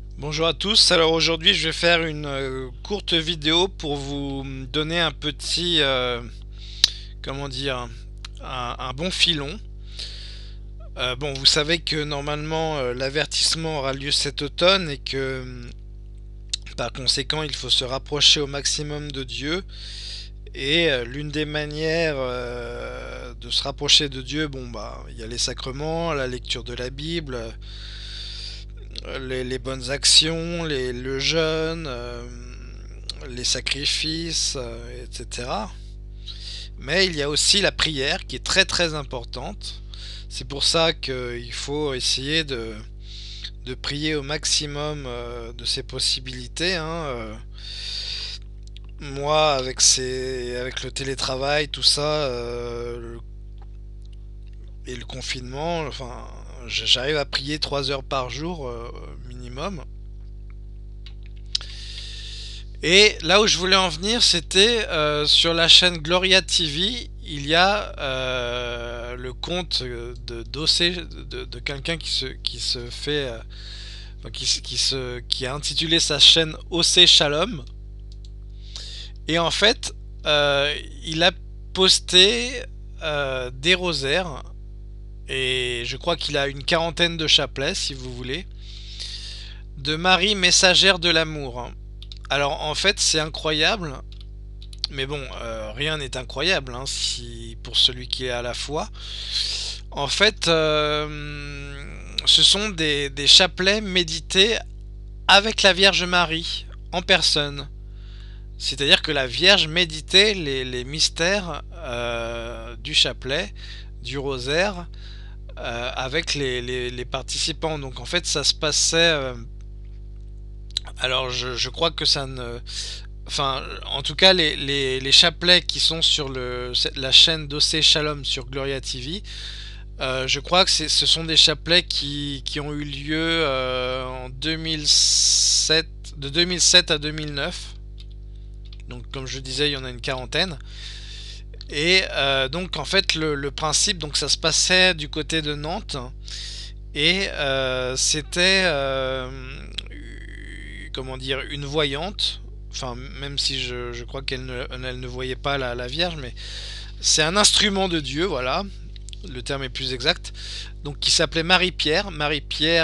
Bonjour à tous, alors aujourd'hui je vais faire une courte vidéo pour vous donner un petit, comment dire, un bon filon. Bon, vous savez que normalement l'avertissement aura lieu cet automne et que par conséquent il faut se rapprocher au maximum de Dieu. Et l'une des manières de se rapprocher de Dieu, bon bah il y a les sacrements, la lecture de la Bible, les bonnes actions, le jeûne, les sacrifices, etc. Mais il y a aussi la prière qui est très très importante. C'est pour ça qu'il faut essayer de prier au maximum de ses possibilités, hein. Moi, avec le télétravail, tout ça, et le confinement, enfin, j'arrive à prier 3 heures par jour minimum. Et là où je voulais en venir, c'était sur la chaîne Gloria TV. Il y a le compte d'OC, de quelqu'un qui se fait, enfin, qui a intitulé sa chaîne OC Shalom. Et en fait, il a posté des rosaires. Et je crois qu'il a une quarantaine de chapelets, si vous voulez, de Marie messagère de l'amour. Alors en fait, c'est incroyable. Mais bon, rien n'est incroyable hein, si, pour celui qui est à la foi. En fait, ce sont des chapelets médités avec la Vierge Marie en personne. C'est-à-dire que la Vierge méditait les mystères du chapelet, du rosaire, avec les participants. Donc en fait, ça se passait. Alors je crois que ça ne. Enfin, en tout cas, les chapelets qui sont sur la chaîne d'OC Shalom sur Gloria TV, je crois que ce sont des chapelets qui ont eu lieu en 2007, de 2007 à 2009. Donc, comme je disais, il y en a une quarantaine. Et donc, en fait, le principe, donc ça se passait du côté de Nantes. Et c'était, comment dire, une voyante. Enfin, même si je crois elle ne voyait pas la Vierge, mais c'est un instrument de Dieu, voilà, le terme est plus exact. Donc, qui s'appelait Marie-Pierre. Marie-Pierre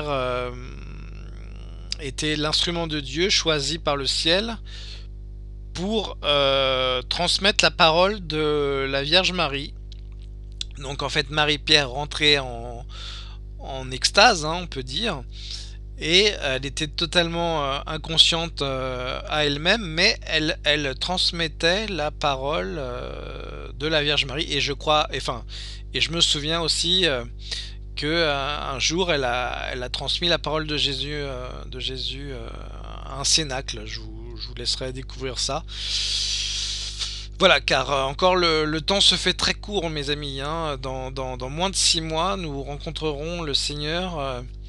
était l'instrument de Dieu choisi par le ciel pour transmettre la parole de la Vierge Marie. Donc, en fait, Marie-Pierre rentrait en extase, hein, on peut dire, et elle était totalement inconsciente à elle-même, mais elle transmettait la parole de la Vierge Marie. Et je crois, enfin, et je me souviens aussi que un jour elle a transmis la parole de Jésus à un cénacle. Je vous laisserai découvrir ça. Voilà, car encore le temps se fait très court, mes amis, hein. Dans moins de 6 mois, nous rencontrerons le Seigneur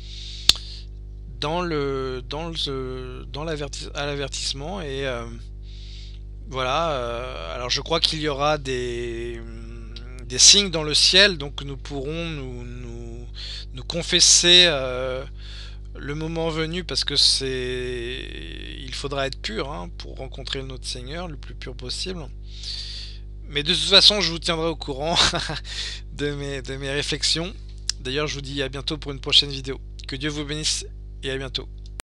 à l'avertissement. Et voilà, alors je crois qu'il y aura des signes dans le ciel, donc nous pourrons nous confesser le moment venu, parce que il faudra être pur hein, pour rencontrer notre Seigneur le plus pur possible. Mais de toute façon, je vous tiendrai au courant de mes réflexions. D'ailleurs, je vous dis à bientôt pour une prochaine vidéo. Que Dieu vous bénisse et à bientôt.